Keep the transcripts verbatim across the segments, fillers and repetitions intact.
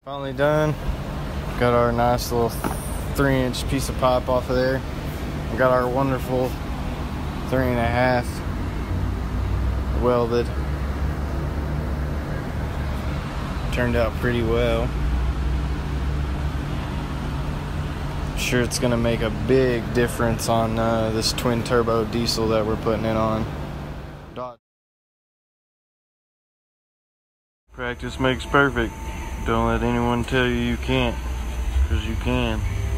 Finally done. Got our nice little three inch piece of pipe off of there. We got our wonderful three and a half welded. Turned out pretty well. Sure, it's gonna make a big difference on uh, this twin turbo diesel that we're putting it on. Practice makes perfect. Don't let anyone tell you you can't, because you can.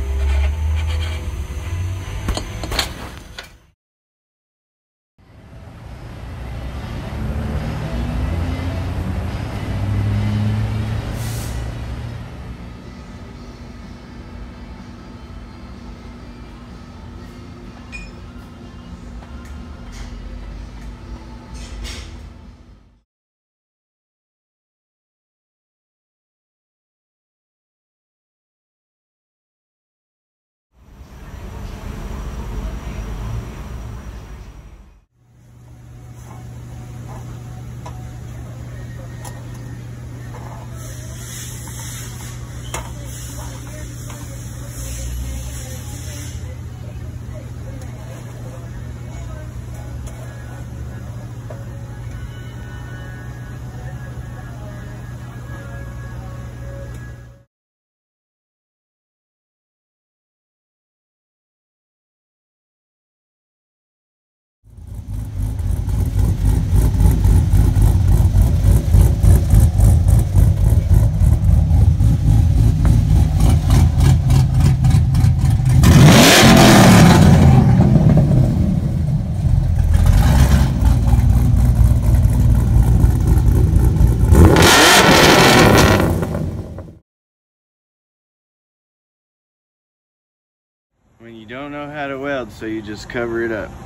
When you don't know how to weld, so you just cover it up.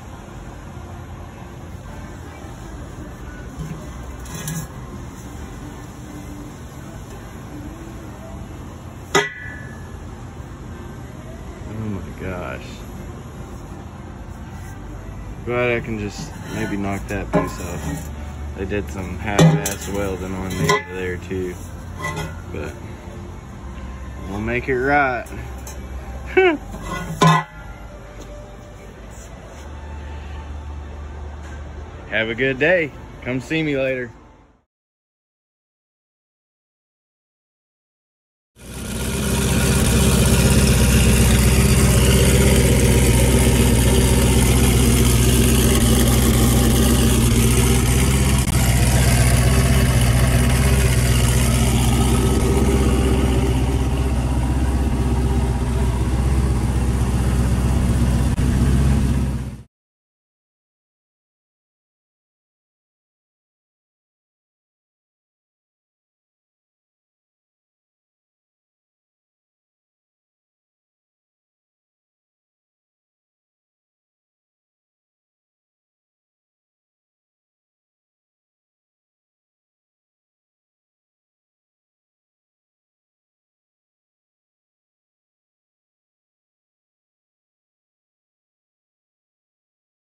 Oh my gosh. Glad I can just maybe knock that piece off. They did some half-ass welding on me there too. But we'll make it right. Have a good day. Come see me later.